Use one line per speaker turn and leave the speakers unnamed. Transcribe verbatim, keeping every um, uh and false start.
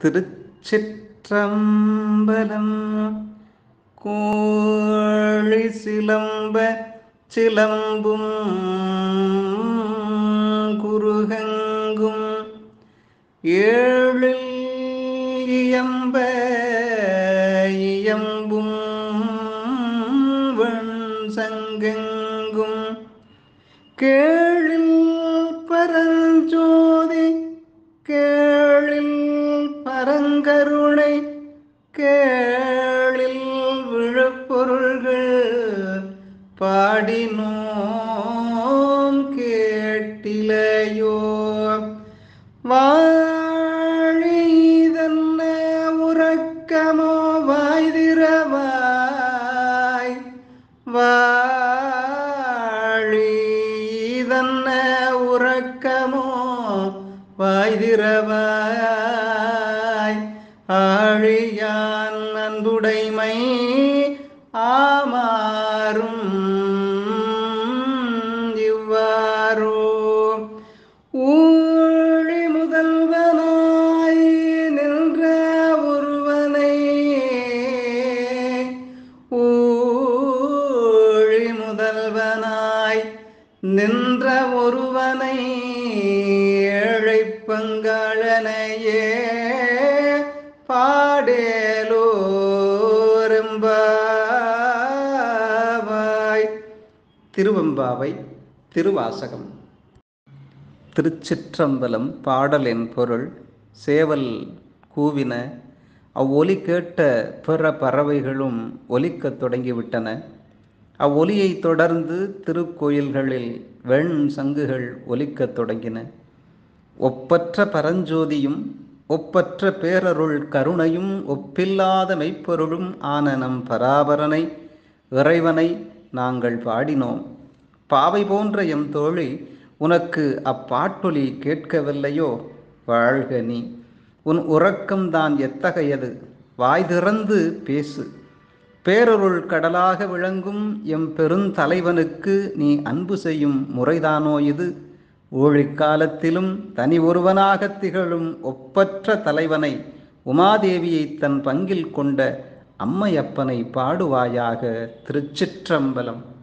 திருச்சிற்றம்பலம். கோழி சிலம்ப சிலம்பும் குருகங்கும் ஏழில் இயம்ப இயம்பும் வெண் சங்கெங்கும் கேழில் பரஞ்சோதி கேழில் பரங்கருணை கேழில் விழுப்பொருள்கள் பாடினோம் கேட்டிலையோ. வாழிதன்ன உறக்கமோ வாய்திரவாய் வாழிதன்ன உறக்கமோ வாய்திரவாய் ஆழியான் அன்புடைமை ஆமாறும் இவ்வாறோ. ஊழி முதல்வனாய் நின்ற ஒருவனை ஊழி முதல்வனாய் நின்ற ஒருவனை ஏழை பங்காளனையே பாடேலோரெம்பாவாய். திருவெம்பாவை திருவாசகம். திருச்சிற்றம்பலம். பாடலின் பொருள். சேவல் கூவின. அவ்வொலி கேட்ட பிற பறவைகளும் ஒலிக்கத் தொடங்கிவிட்டன. அவ்வொலியை தொடர்ந்து திருக்கோயில்களில் வெண் சங்குகள் ஒலிக்கத் தொடங்கின. ஒப்பற்ற பரஞ்சோதியும் ஒப்பற்ற பேரருள் கருணையும் ஒப்பில்லாத மெய்ப்பொருளும் ஆன நம் பராபரனை இறைவனை நாங்கள் பாடினோம். பாவை போன்ற எம் தோழி, உனக்கு அப்பாட்டொலி கேட்கவில்லையோ? வாழ்க நீ. உன் உறக்கம்தான் எத்தகையது? வாய் திறந்து பேசு. பேரருள் கடலாக விளங்கும் எம் பெருந்தலைவனுக்கு நீ அன்பு செய்யும் முறைதானோ இது? ஊழிக்காலத்திலும் தனி ஒருவனாக திகழும் ஒப்பற்ற தலைவனை, உமாதேவியை தன் பங்கில் கொண்ட அம்மையப்பனை பாடுவாயாக. திருச்சிற்றம்பலம்.